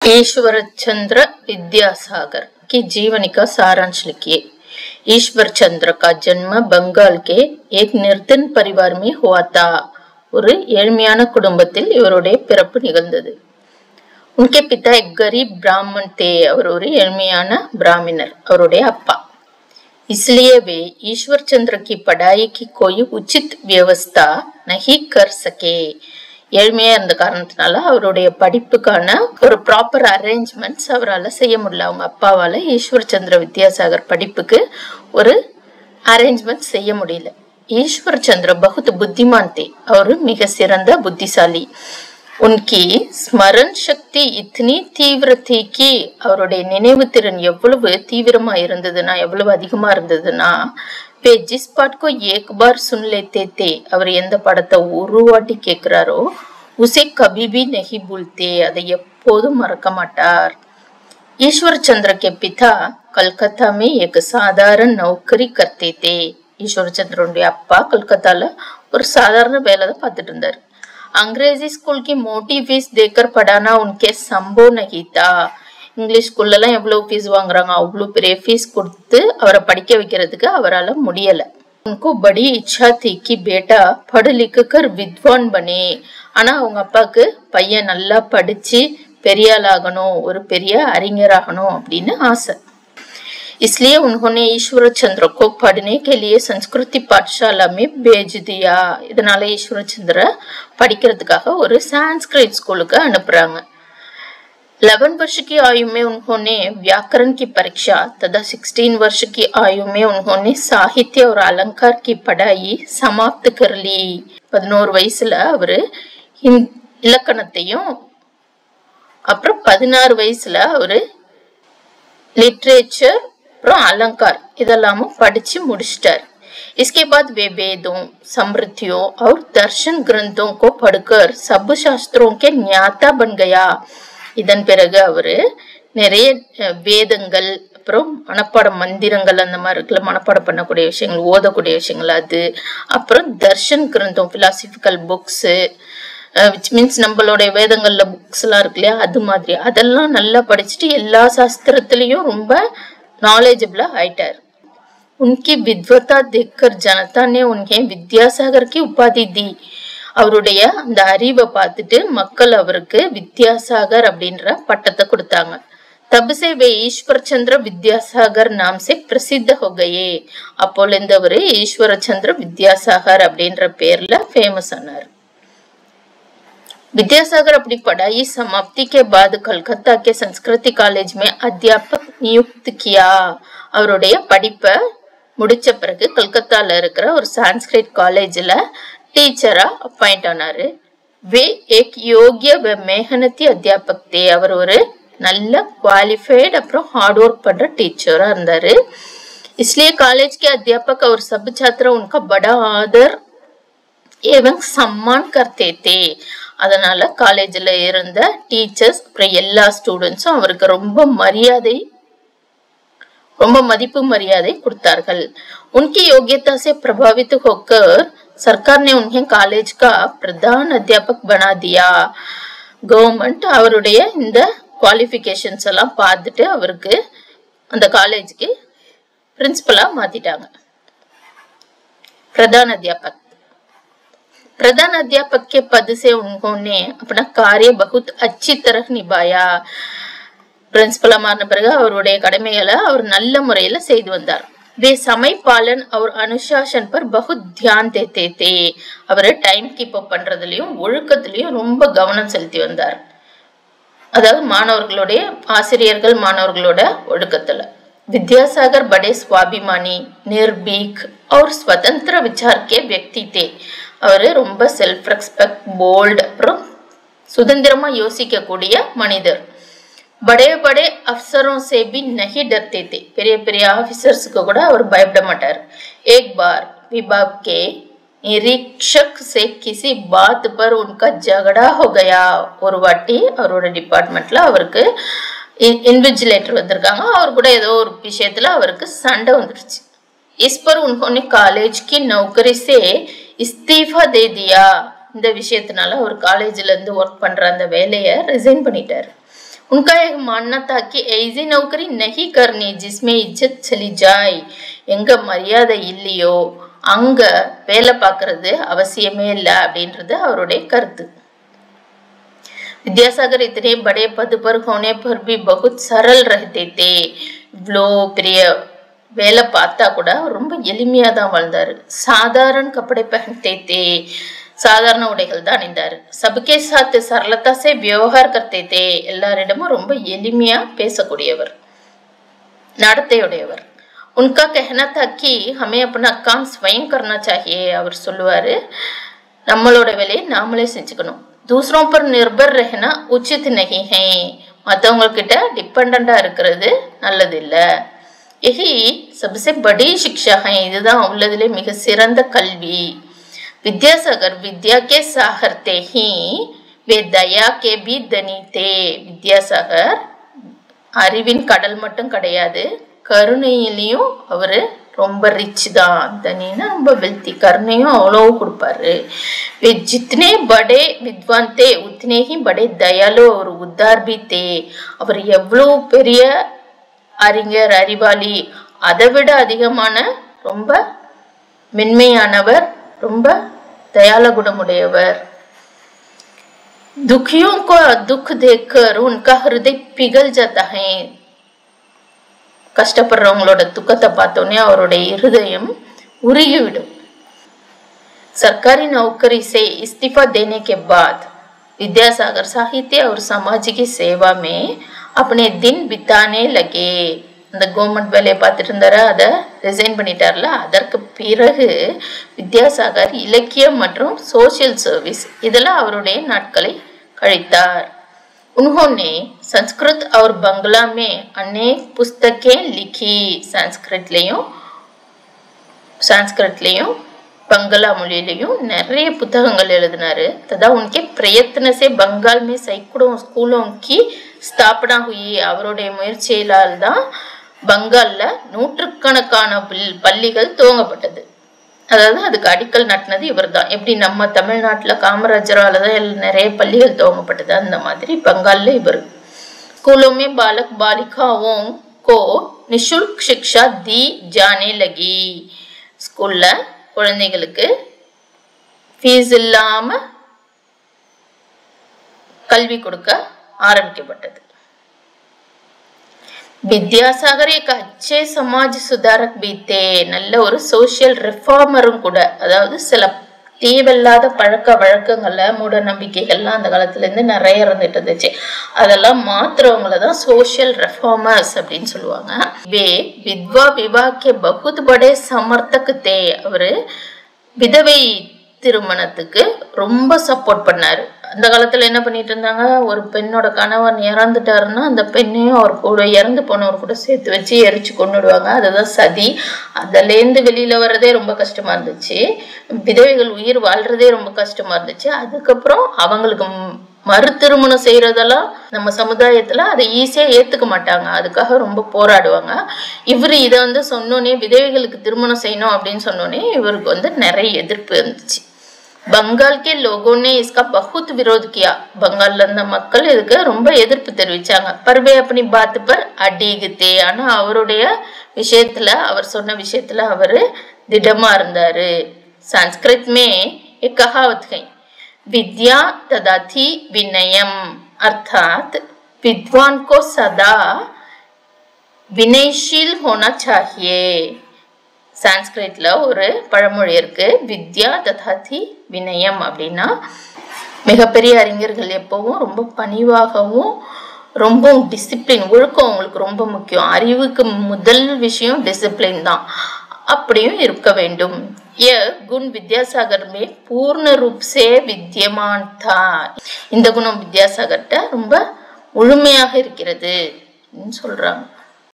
ईश्वर चंद्र विद्यासागर की जीवनी का सारांश लिखिए। ईश्वर चंद्र का जन्म बंगाल के एक निर्धन परिवार में हुआ था। ஒரு ஏழ்மையான குடும்பத்தில் இவருடைய பிறப்பு நிகழ்ந்தது. उनके पिता एक गरीब ब्राह्मण थे. அவர் ஒரு ஏழ்மையான பிராமணர், அவருடைய அப்பா. इसलिए वे ईश्वर चंद्र की पढ़ाई की कोई उचित व्यवस्था नहीं कर सके. ஏழ்மையா இருந்த காரணத்தினால அவருடைய படிப்புக்கான ஒரு ப்ராப்பர் அரேஞ்ச்மெண்ட்ஸ் அவரால் செய்ய முடியல. அவங்க அப்பாவால ஈஸ்வர் சந்திர வித்யாசாகர் படிப்புக்கு ஒரு அரேஞ்ச்மெண்ட் செய்ய முடியல. ईश्वर चंद्र बहुत बुद्धिमान थे. और मिग सिरंदा बुद्धिशाली. उनकी स्मरण शक्ति इतनी तीव्र थी कि அவருடைய நினைவு திறன் எவ்வளவு தீவிரமா இருந்ததுன்னா, எவ்வளவு அதிகமா இருந்ததுன்னா, वे जिस पाठ को एक बार सुन लेते थे, அவர் எந்த படத்தை ஒரு வாட்டி கேட்கிறாரோ उसे कभी भी नहीं भूलते, அதை எப்போதும் மறக்க மாட்டார். ईश्वर चंद्र के पिता कलकत्ता में एक साधारण नौकरी करते थे. ईश्वर चंद्र அப்பா कलकत्ताல ஒரு சாதாரண வேலை தான் பார்த்துட்டு இருந்தார். अंग्रेजी स्कूल की मोटी फीस देकर पढ़ाना उनके संभव नहीं था. इंग्लिश स्कूल எல்லாம் எவ்வளவு ஃபீஸ் வாங்குறாங்க, அவ்வளவு பெரிய ஃபீஸ் கொடுத்து அவரை படிக்க வைக்கிறதுக்கு அவரால் முடியல. उनको बड़ी इच्छा थी कि बेटा पढ़ लिख कर विद्वान बने. ஆனா அவங்க அப்பாக்கு பையன் நல்லா படிச்சு பெரிய ஆளாகணும், ஒரு பெரிய அறிஞராகணும் அப்படின்னு ஆசை. इसलिए उन्होंने ईश्वर चंद्र को पढ़ने के लिए संस्कृति पाठशाला में भेज दिया. இதனால ஈஸ்வர சந்திர படிக்கிறதுக்காக ஒரு संस्कृत स्कूலுக்கு அனுப்புறாங்க. 11 वर्ष की आयु में उन्होंने व्याकरण की परीक्षा तथा 16 वर्ष की आयु में उन्होंने साहित्य और अलंकार की पढ़ाई समाप्त कर ली. 11 வயசுல அவரு இலக்கணத்தையும் அப்புறம் 16 வயசுல அவரு लिटरेचर अलंकार இதெல்லாமும் படிச்சு முடிச்சிட்டார். इसके बाद वे वेदों, समृद्धियों और दर्शन ग्रंथों को पढ़कर सब शास्त्रों के ज्ञाता बन गया. இதன் பிறகு அவரு நிறைய வேதங்கள், அப்புறம் மனப்பாட மந்திரங்கள், அந்த மாதிரி இருக்குல்ல, மனப்பாடம் பண்ணக்கூடிய விஷயங்கள், ஓதக்கூடிய விஷயங்கள், அது அப்புறம் தர்ஷன் கிரந்தம், பிலாசபிக்கல் புக்ஸ், விச் மீன்ஸ் நம்மளுடைய வேதங்கள்ல புக்ஸ் எல்லாம் இருக்கு இல்லையா, அது மாதிரி அதெல்லாம் நல்லா படிச்சுட்டு எல்லா சாஸ்திரத்திலையும் ரொம்ப नॉलेजेबल आइटार. उनकी विद्वता देखकर जनता ने उन्हें विद्यासागर की उपाधि दी. அவருடைய அந்த அறிவை பார்த்துட்டு மக்கள் அவருக்கு வித்யாசாகர் அப்படின்ற பட்டத்தை கொடுத்தாங்க. तब से वे ईश्वर चंद्र विद्यासागर नाम से प्रसिद्ध हो गए. அப்போல இருந்து அவரு ஈஸ்வர சந்திர வித்யாசாகர் அப்படின்ற பேர்ல ஃபேமஸ் ஆனார். विद्यासागर अपनी पढ़ाई समाप्ति के बाद कलकत्ता के संस्कृति कॉलेज में अध्यापक नियुक्त किया. அவருடைய படிப்பை முடிச்ச பிறகு கல்கத்தால இருக்கிற ஒரு சான்ஸ்கிரிட் காலேஜ்ல டீச்சரா அப்பாயிண்ட் ஆனாரு. वे एक योग्य व मेहनती अध्यापक थे. அவர் ஒரு நல்ல क्वालिफाइड அப்புறம் हार्ड वर्क பண்ற டீச்சரா இருந்தாரு. इसलिए कॉलेज के अध्यापक और सब छात्र उनका बड़ा आदर एवं सम्मान करते थे. அதனால காலேஜ்ல இருந்த டீச்சர்ஸ் அப்புறம் எல்லா ஸ்டூடெண்ட்ஸும் அவருக்கு ரொம்ப மதிப்பு மரியாதை கொடுத்தார்கள். उनकी योग्यता से प्रभावित होकर सरकार ने उन्हें कॉलेज का प्रधान अध्यापक बना दिया. கவர்மெண்ட் அவருடைய இந்த குவாலிஃபிகேஷன்ஸ் எல்லாம் பார்த்துட்டு அவருக்கு அந்த காலேஜுக்கு பிரின்சிபலா மாத்திட்டாங்க. प्रधान अध्यापक के पद से उन्होंने अपना कार्य बहुत अच्छी तरह निभाया. பிரின்சிபலா மாறின பிறகு அவருடைய கடமைகளை அவர் நல்ல முறையில செய்து வந்தார். वे समय पालन और अनुशासन पर बहुत ध्यान देते थे. அவர் டைம் கீப் அப் பண்றதுலயும் ஒழுக்கத்திலயும் ரொம்ப கவனம் செலுத்தி வந்தார். அதாவது மாணவர்களுடைய ஆசிரியர்கள் மாணவர்களோட ஒழுக்கத்துல. विद्यासागर बड़े स्वाभिमानी, निर्भीक और स्वतंत्र विचार के व्यक्ति थे. அவரு ரொம்ப செல்ஃப் ரெஸ்பெக்ட், போல்ட், அப்புறம் சுதந்திரமா யோசிக்க கூடிய மனிதர். बड़े बड़े अफसरों से भी नहीं डरते थे. பெரிய பெரிய ஆபீசர்ஸ்க்கு கூட அவர் பயப்பட மாட்டார். एक बार विभाग के निरीक्षक से किसी बात पर उनका झगड़ा हो गया. ஒரு வாட்டி அவரோட டிபார்ட்மெண்ட்ல அவருக்கு இன்விஜிலேட்டர் வந்திருக்காங்க, அவர் கூட ஏதோ ஒரு விஷயத்துல அவருக்கு சண்டை வந்துருச்சு. इस पर उन्होंने कॉलेज की नौकरी से इस्तीफा दे दिया. இந்த விஷயத்தினால அவர் காலேஜ்ல இருந்து ஒர்க் பண்ற அந்த வேலையை ரிசைன் பண்ணிட்டார். उनका एक मानना था कि ऐसी नौकरी नहीं करनी जिसमें इज्जत चली जाए, எங்க மரியாதை இல்லையோ அங்க வேலை பார்க்கறது அவசியமே இல்லை அப்படின்றது அவருடைய கருத்து. विद्यासागर इतने बड़े पद पर होने पर भी बहुत सरल रहते थे. இவ்வளோ பெரிய வேலை பார்த்தா கூட ரொம்ப எளிமையா தான் வாழ்ந்தாரு. साधारण कपड़े पहनते थे, சாதாரண உடைகள் தான் அணிந்தாரு. सबके साथ सरलता से व्यवहार करते थे, எல்லாரிடமும் ரொம்ப எளிமையா பேசக்கூடியவர், நடத்தையுடையவர். उनका कहना था कि हमें अपना काम स्वयं करना चाहिए. அவர் சொல்லுவாரு, நம்மளோட வேலையை நாமளே செஞ்சுக்கணும். दूसरों पर निर्भर रहना उचित नहीं है, மற்றவங்க கிட்ட டிபெண்டண்டா இருக்கிறது நல்லது இல்ல. यही सबसे बड़ी शिक्षा है, இதுதான் உள்ளதிலே மிக சிறந்த கல்வி. विद्यासागर विद्या के सागर थे ही वे दया के भी धनी थे. வித்யாசாகர் அறிவின் கடல் மட்டும் கிடையாது, கருணையிலையும் அவரு ரொம்ப ரிச் தான். தனினா ரொம்ப வெல்த்தி, கருணையும் அவ்வளவு கொடுப்பாரு. वे जितने बड़े विद्वान थे उतने ही बड़े दयालु और उदार भी थे. அவர் எவ்வளவு பெரிய அறிஞர், அறிவாளி, அதை விட அதிகமான ரொம்ப மென்மையானவர், ரொம்ப दयाल गुणमुடையவர். दुखियों को दुख देखकर उनका हृदय पिघल जाता है. கஷ்டப்படுறவங்களோட துக்கத்தை பார்த்தோன்னே அவருடைய இருதயம் உருகிவிடும். सरकारी नौकरी से इस्तीफा देने के बाद विद्यासागर साहित्य और सामाजिक सेवा में अपने दिन बिताने लगे. அந்த கவர்மெண்ட் வேலையை பார்த்துட்டு இருந்தாரு, அதை ரிசைன் பண்ணிட்டார்ல. அதற்கு பிறகு வித்யாசாகர் இலக்கியம் மற்றும் சோசியல் சர்வீஸ் இதில் அவருடைய நாட்களை கழித்தார். उन्होंने संस्कृत और बंगला में अनेक पुस्तकें लिखी. संस्कृतலையும் बंगला மொழியிலையும் நிறைய புத்தகங்கள் எழுதினாரு. तथा उनके प्रयत्न से बंगाल में सैकड़ों स्कूलों की स्थापना हुई. அவருடைய முயற்சியால் தான் பங்கால்ல நூற்றுக்கணக்கான பள்ளிகள் துவங்கப்பட்டது. அதாவது அதுக்கு அடிக்கல் நட்டினது இவர் தான். எப்படி நம்ம தமிழ்நாட்டுல காமராஜரால தான் நிறைய பள்ளிகள் துவங்கப்பட்டது, அந்த மாதிரி बंगाल इवर. स्कूलों में बालक बालिकाओं को निःशुल्क शिक्षा दी जाने लगी. ஸ்கூல்ல குழந்தைகளுக்கு ஃபீஸ் இல்லாம கல்வி கொடுக்க ஆரம்பிக்கப்பட்டது. வித்யாசாகர் एक अच्छे समाज सुधारक भी थे. நல்ல ஒரு சோசியல் ரிஃபார்மரும் கூட. அதாவது சில தேவையில்லாத பழக்க வழக்கங்கள்ல, மூட நம்பிக்கைகள்லாம் அந்த காலத்துல இருந்து நிறைய இருந்துட்டு இருந்துச்சு. அதெல்லாம் மாத்துறவங்கள தான் சோசியல் ரிஃபார்மர்ஸ் அப்படின்னு சொல்லுவாங்க. வே வித்வா விவாஹ்கே பகுத் படே சமர்த்தக் தே. அவரு விதவை திருமணத்துக்கு ரொம்ப சப்போர்ட் பண்ணாரு. அந்த காலத்துல என்ன பண்ணிட்டு இருந்தாங்க, ஒரு பெண்ணோட கணவன் இறந்துட்டாருன்னா அந்த பெண்ணையும் அவர் கூட இறந்து போனவர் கூட சேர்த்து வச்சு எரிச்சு கொண்டுடுவாங்க. அதுதான் சதி. அதுலேருந்து வெளியில வர்றதே ரொம்ப கஷ்டமா இருந்துச்சு. விதவைகள் உயிர் வாழ்றதே ரொம்ப கஷ்டமா இருந்துச்சு. அதுக்கப்புறம் அவங்களுக்கு மறு திருமணம் செய்யறதெல்லாம் நம்ம சமுதாயத்துல அதை ஈஸியா ஏத்துக்க மாட்டாங்க, அதுக்காக ரொம்ப போராடுவாங்க. இவரு இதை சொன்னோன்னே, விதவைகளுக்கு திருமணம் செய்யணும் அப்படின்னு சொன்னோன்னே இவருக்கு நிறைய எதிர்ப்பு இருந்துச்சு. बंगाल के लोगों ने इसका बहुत विरोध किया. बंगाल இருந்த மக்கள் இதுக்கு ரொம்ப எதிர்ப்பு தெரிவிச்சாங்க. पर वे अपनी बात पर अडिग थे. ஆனா அவருடைய விஷயத்துல, அவர் சொன்ன விஷயத்துல அவரு திடமா இருந்தாரு. संस्कृत में एक कहावत है, विद्या तदाथि विनयम, अर्थात विद्वान को सदा विनयशील होना चाहिए. சான்ஸ்கிரிட்ல ஒரு பழமொழி இருக்கு, வித்யா ததாதி வினயம் அப்படின்னா மிகப்பெரிய அறிஞர்கள் எப்பவும் ரொம்ப பணிவாகவும் ரொம்ப டிசிப்ளின், ஒழுக்கம் அவங்களுக்கு ரொம்ப முக்கியம். அறிவுக்கு முதல் விஷயம் டிசிப்ளின் தான், அப்படியும் இருக்க வேண்டும். குண் வித்யாசாகர் மே பூர்ண ரூப் சே வித்யமான் தா. இந்த குணம் வித்யாசாகர்ட்ட ரொம்ப முழுமையாக இருக்கிறது சொல்றாங்க.